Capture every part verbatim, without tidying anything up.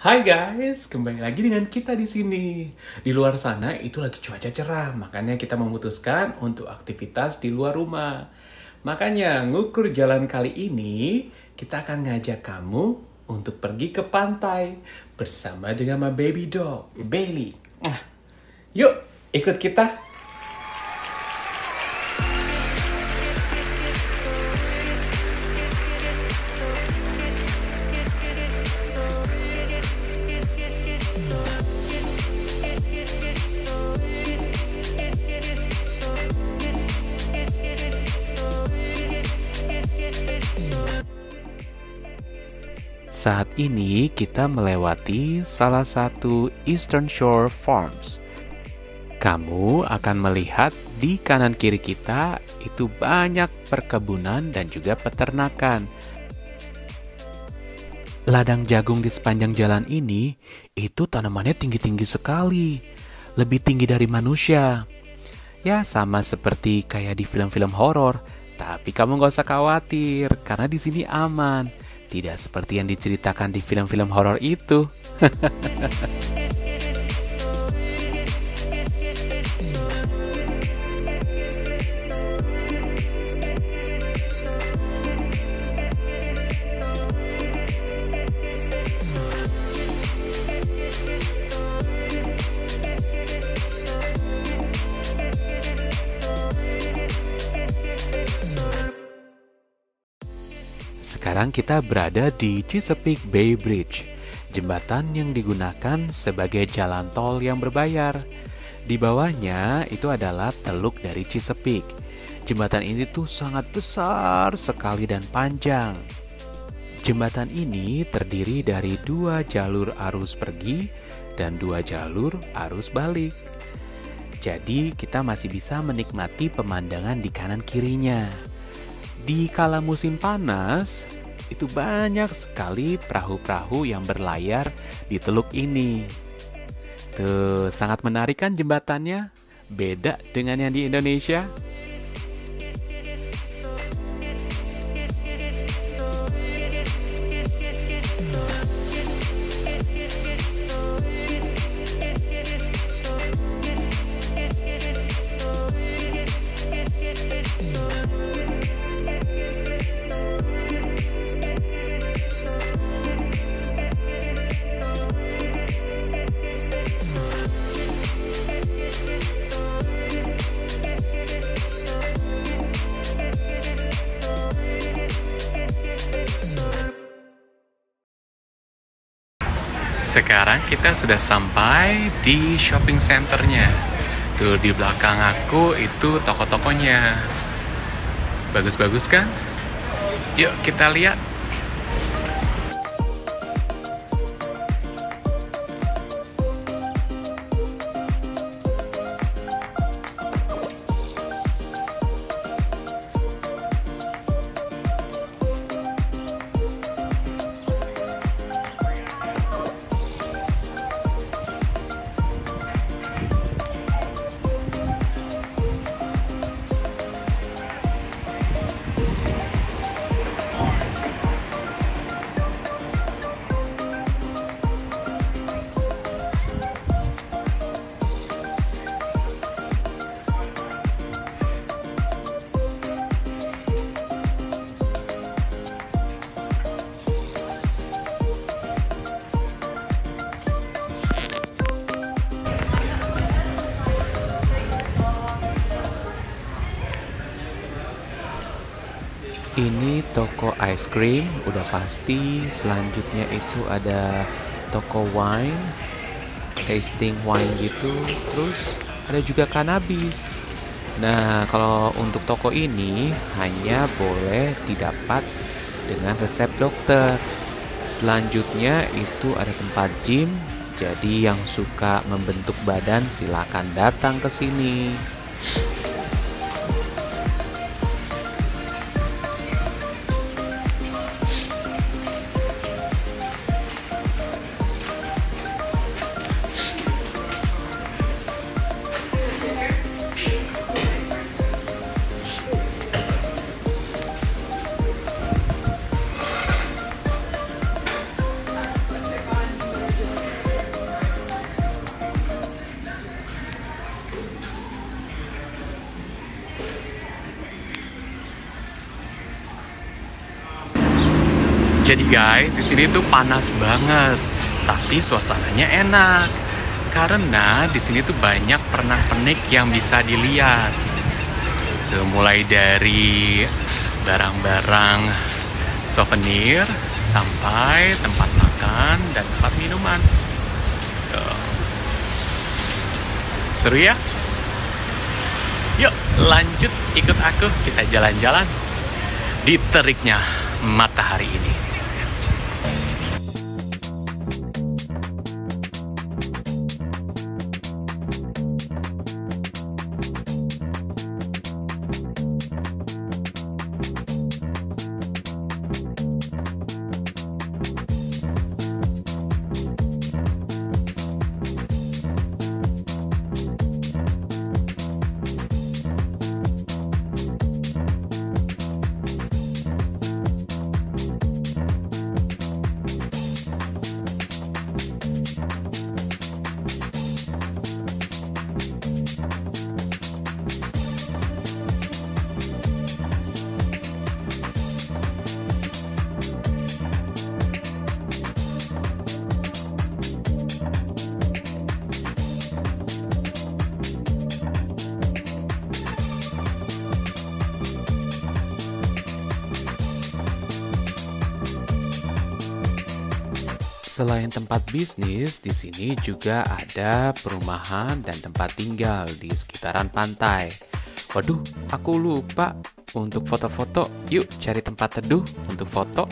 Hai guys, kembali lagi dengan kita di sini. Di luar sana itu lagi cuaca cerah, makanya kita memutuskan untuk aktivitas di luar rumah. Makanya ngukur jalan kali ini, kita akan ngajak kamu untuk pergi ke pantai bersama dengan my baby dog, Bailey. Nah, yuk ikut kita. Saat ini kita melewati salah satu Eastern Shore Farms. Kamu akan melihat di kanan kiri kita itu banyak perkebunan dan juga peternakan. Ladang jagung di sepanjang jalan ini itu tanamannya tinggi-tinggi sekali, lebih tinggi dari manusia. Ya sama seperti kayak di film-film horor, tapi kamu gak usah khawatir karena di sini aman. Tidak seperti yang diceritakan di film-film horor itu. Sekarang kita berada di Chesapeake Bay Bridge, jembatan yang digunakan sebagai jalan tol yang berbayar. Di bawahnya itu adalah teluk dari Chesapeake. Jembatan ini tuh sangat besar sekali dan panjang. Jembatan ini terdiri dari dua jalur arus pergi dan dua jalur arus balik. Jadi kita masih bisa menikmati pemandangan di kanan kirinya. Di kala musim panas, itu banyak sekali perahu-perahu yang berlayar di teluk ini. Tuh, sangat menarik kan jembatannya? Beda dengan yang di Indonesia. Sekarang kita sudah sampai di shopping centernya. Tuh di belakang aku itu toko-tokonya. Bagus-bagus kan? Yuk kita lihat. Ini toko ice cream, udah pasti. Selanjutnya itu ada toko wine, tasting wine gitu. Terus ada juga cannabis. Nah, kalau untuk toko ini hanya boleh didapat dengan resep dokter. Selanjutnya itu ada tempat gym. Jadi yang suka membentuk badan silakan datang ke sini. Jadi guys, di sini tuh panas banget, tapi suasananya enak. Karena di sini tuh banyak pernak-pernik yang bisa dilihat. Tuh, mulai dari barang-barang souvenir sampai tempat makan dan tempat minuman. Tuh. Seru ya? Yuk lanjut ikut aku, kita jalan-jalan di teriknya matahari ini. Selain tempat bisnis, di sini juga ada perumahan dan tempat tinggal di sekitaran pantai. Waduh, aku lupa untuk foto-foto. Yuk cari tempat teduh untuk foto.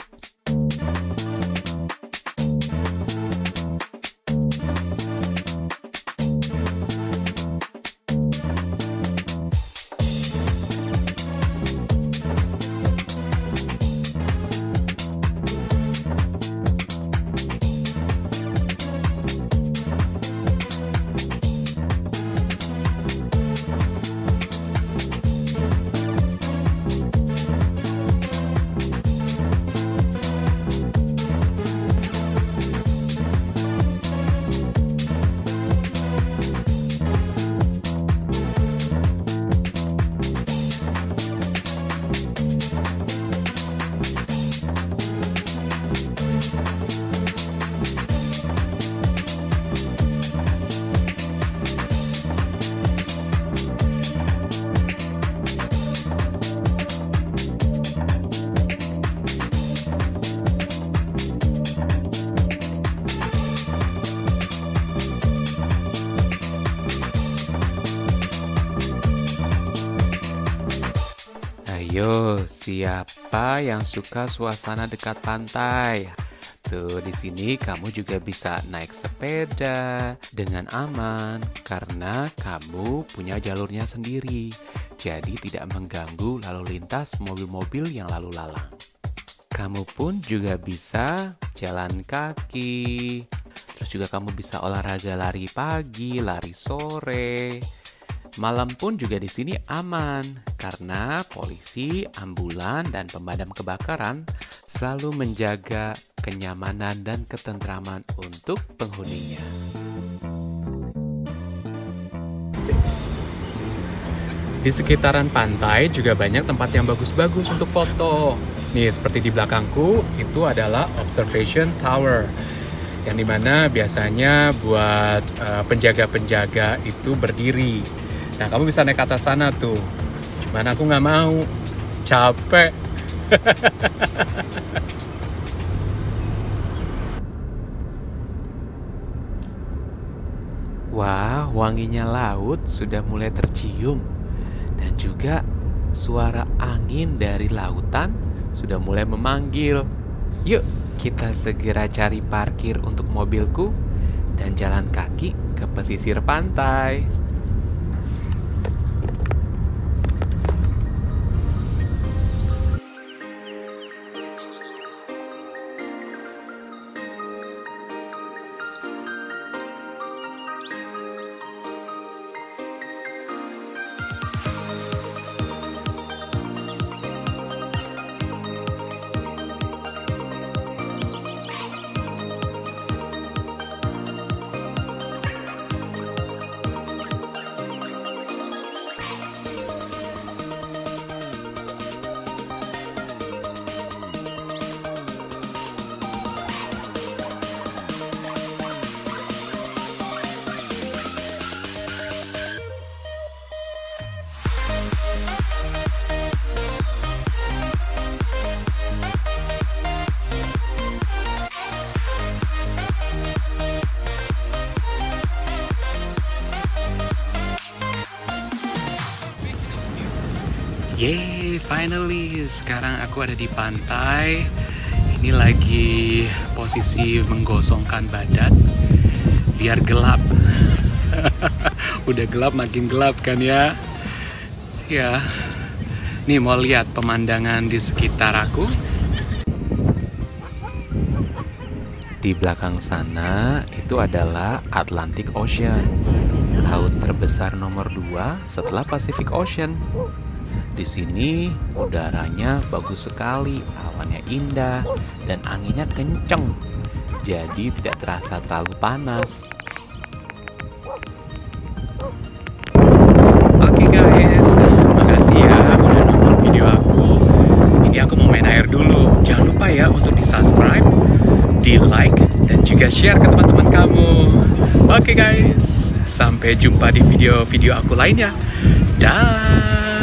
Ayo, siapa yang suka suasana dekat pantai? Tuh, di sini kamu juga bisa naik sepeda dengan aman karena kamu punya jalurnya sendiri. Jadi tidak mengganggu lalu lintas mobil-mobil yang lalu lalang. Kamu pun juga bisa jalan kaki. Terus juga kamu bisa olahraga lari pagi, lari sore. Malam pun juga di sini aman karena polisi, ambulan, dan pemadam kebakaran selalu menjaga kenyamanan dan ketentraman untuk penghuninya. Di sekitaran pantai juga banyak tempat yang bagus-bagus untuk foto. Nih, seperti di belakangku, itu adalah Observation Tower. Yang dimana biasanya buat uh, penjaga-penjaga itu berdiri. Nah, kamu bisa naik ke atas sana tuh. Cuman aku nggak mau. Capek. Wah, wanginya laut sudah mulai tercium. Dan juga suara angin dari lautan sudah mulai memanggil. Yuk, kita segera cari parkir untuk mobilku dan jalan kaki ke pesisir pantai. Yeay, finally sekarang aku ada di pantai. Ini lagi posisi menggosongkan badan biar gelap. Udah gelap makin gelap kan ya. Ya, nih mau lihat pemandangan di sekitar aku. Di belakang sana itu adalah Atlantic Ocean, laut terbesar nomor dua setelah Pacific Ocean. Di sini udaranya bagus sekali, awannya indah dan anginnya kenceng, jadi tidak terasa terlalu panas. Oke guys, makasih ya udah nonton video aku. Ini aku mau main air dulu. Jangan lupa ya untuk di subscribe, di like, dan juga share ke teman-teman kamu. Oke guys, sampai jumpa di video-video aku lainnya. Dah.